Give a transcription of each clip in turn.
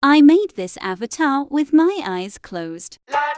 I made this avatar with my eyes closed.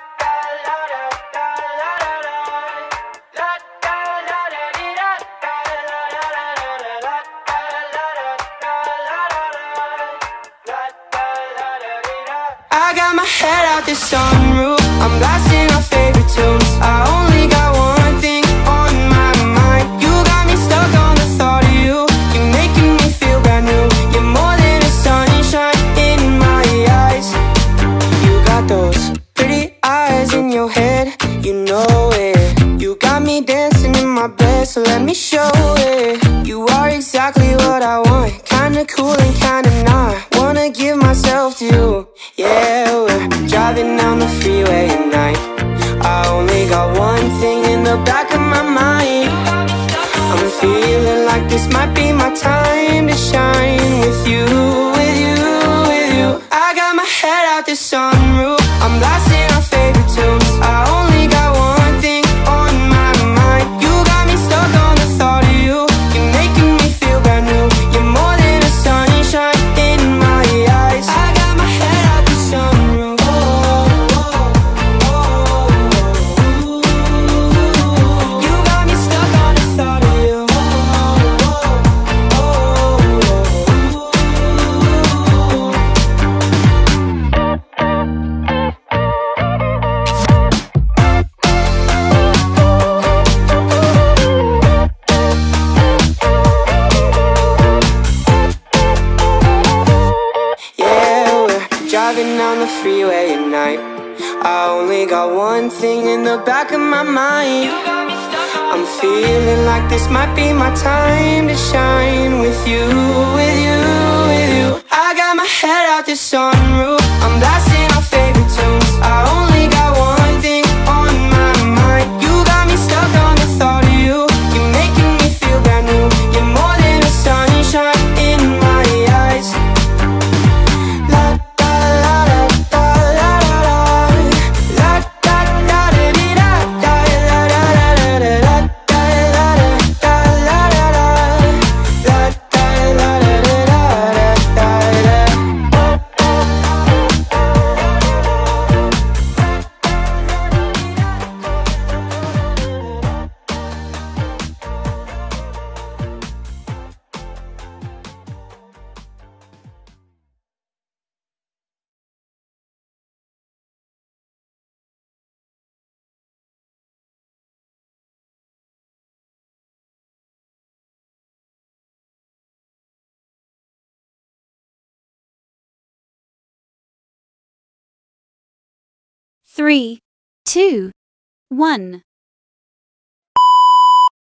I got my head out the sunroof, I'm blasting our favorite tunes. I only got one thing on my mind. You got me stuck on the thought of you. You're making me feel brand new. You're more than a sunshine in my eyes. You got those pretty eyes in your head, you know it. You got me dancing in my bed, so let me show it. You are exactly what I want, kinda cool and kinda not. Wanna give myself to you. Yeah, we're driving down the freeway at night. I only got one thing in the back of my mind. I'm feeling like this might be my time to shine with you, with you, with you. I got my head out the sunroof, I'm blasting our favorite tunes. I only got one thing on my mind. You got me stuck on the thought of you. You're making me feel brand new. You're more than a sunshine in my eyes. I got my head out the sunroof. You got me stuck on the thought of you. Yeah, we're driving down the freeway at night. I only got one thing in the back of my mind. I'm feeling like this might be my time to shine with you, with you, with you. I got my head out the sunroof, I'm blasting our favorite tunes. I only got one thing on my mind. You got me stuck on the thought of you. You're making me feel brand new. You're more than a sunshine in my eyes. La da la da la la la. La da da da dee da da la la la la la. La da la da la la la. La da la da da da Three, two, one.